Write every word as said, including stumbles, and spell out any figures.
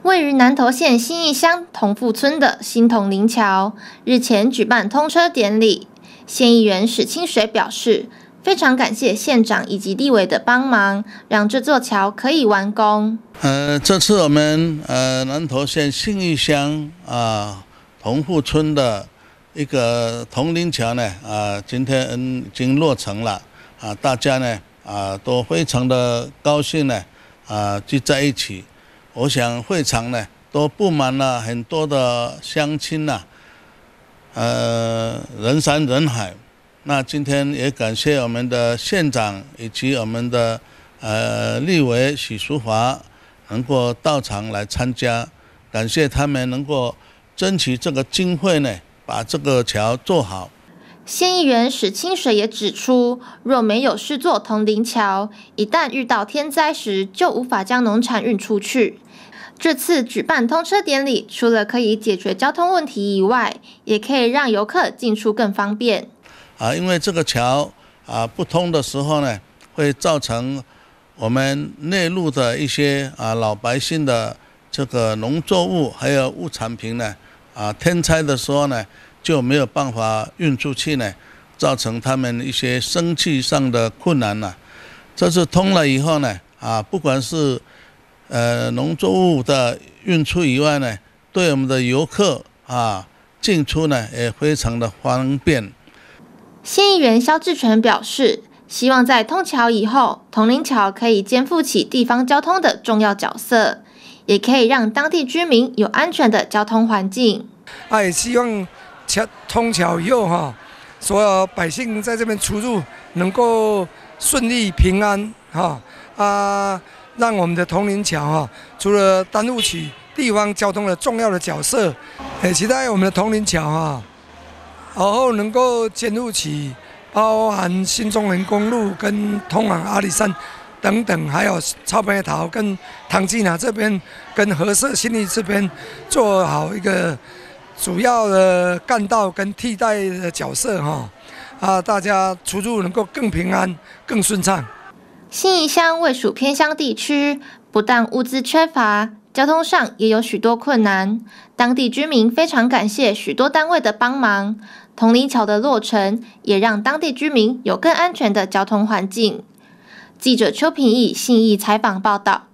位于南投县信义乡同富村的新铜陵桥，日前举办通车典礼。县议员史清水表示，非常感谢县长以及立委的帮忙，让这座桥可以完工。 呃，这次我们呃南投县信义乡啊同富村的一个铜陵桥呢，啊今天已经落成了啊，大家呢啊都非常的高兴呢啊聚在一起。我想会场呢都布满了很多的乡亲呐、啊，呃人山人海。那今天也感谢我们的县长以及我们的呃立委许淑华能够到场来参加，感谢他们能够争取这个经费呢，把这个桥做好。 县议员史清水也指出，若没有施作铜陵桥，一旦遇到天灾时，就无法将农产运出去。这次举办通车典礼，除了可以解决交通问题以外，也可以让游客进出更方便。 啊，因为这个桥啊不通的时候呢，会造成我们内陆的一些啊老百姓的这个农作物还有物产品呢，啊天灾的时候呢就没有办法运出去呢，造成他们一些生计上的困难了。这次通了以后呢，啊不管是呃农作物的运出以外呢，对我们的游客啊进出呢也非常的方便。 县议员萧志全表示，希望在通桥以后，铜陵桥可以肩负起地方交通的重要角色，也可以让当地居民有安全的交通环境。 啊，也希望桥通桥以后哈，所有百姓在这边出入能够顺利平安哈啊，让我们的铜陵桥哈，除了担负起地方交通的重要的角色，也期待我们的铜陵桥哈。然后能够肩负起包含新中横公路跟通往阿里山等等，还有草北桃跟唐吉拿这边跟和社新义这边做好一个主要的干道跟替代的角色哈啊，大家出入能够更平安、更顺畅。 信义乡位属偏乡地区，不但物资缺乏，交通上也有许多困难。当地居民非常感谢许多单位的帮忙，铜陵桥的落成也让当地居民有更安全的交通环境。记者邱平义信义采访报道。